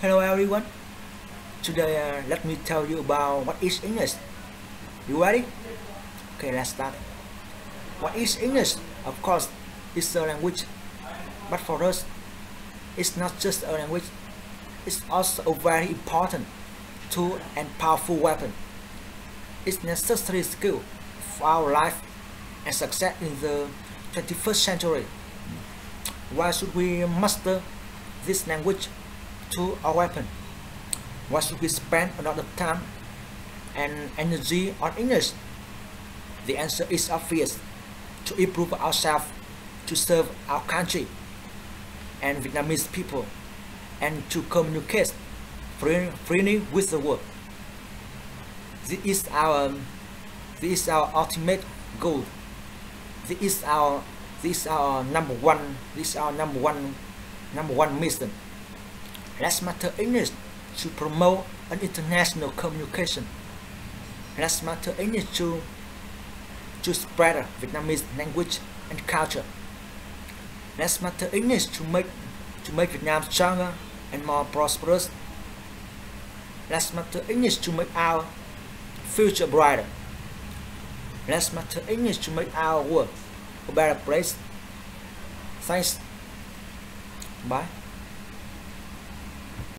Hello everyone. Today let me tell you about what is English. You ready? Okay, let's start. What is English? Of course, it's a language, but for us, it's not just a language. It's also a very important tool and powerful weapon. It's necessary skill for our life and success in the 21st century. Why should we master this language to our weapon? Why should we spend a lot of time and energy on English? The answer is obvious: to improve ourselves, to serve our country and Vietnamese people, and to communicate freely with the world. This is our ultimate goal. This is our number one mission. Let's master English to promote an international communication. Let's master English to spread Vietnamese language and culture. Let's master English to make Vietnam stronger and more prosperous. Let's master English to make our future brighter. Let's master English to make our world a better place. Thanks. Bye.